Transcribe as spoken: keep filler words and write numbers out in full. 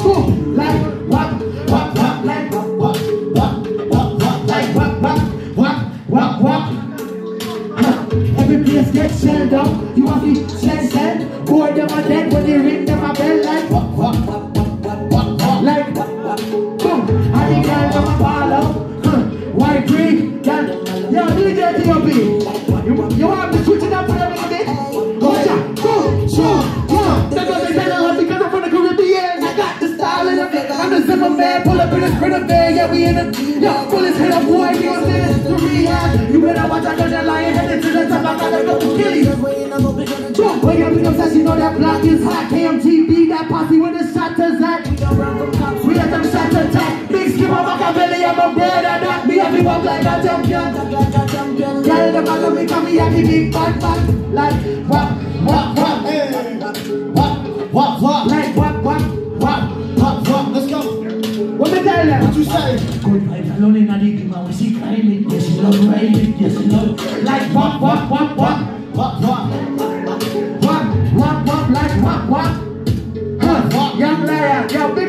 boom, like wap, wap, wap, like wap, wap, wap, wap, wap, like wap, wap, wap, wap, wap. Every place gets shelled up. You want to shell, shell. Boy, them are dead when they ring them a bell like wap, wap, wap, wap, wap, wap, wap, like wap, wap, boom. And the girl them a ball up. White green, girl. Yo, D J T O B. You, you want to switch it up for them a bit? Watch out, boom, shoom, boom. They're gonna tell us because I'm from the Caribbean. I got the style in the bit. I'm the Zimmer man, pull up in the sprinter van. Yeah, we in the, yo, bullets hit a boy, you know this, the rehab. You better watch out, cause that lion headed to the top. I gotta go to Achilles. Boom, wake up, pick up, says you know that block is hot. K M T B, that posse with the shot to Zach. We had them shots attack. Big skip on Machiavelli, I'm a bird, I knock me up, you up like a champion. Girl, the man of me come here, give me bad, bad. Like, wap, wap, wap, hey. Wap, wap, wap. Like, wap, wap, wap, wap, wap. Let's go. What me tell them? What you say? Good vibes alone in the game, when she climbing. Yes, she love riding, yes, she love. Like, wap, wap, wap, wap. Wap, wap. Wap, wap, wap, like, wap, wap. Huh, young liar, yo, big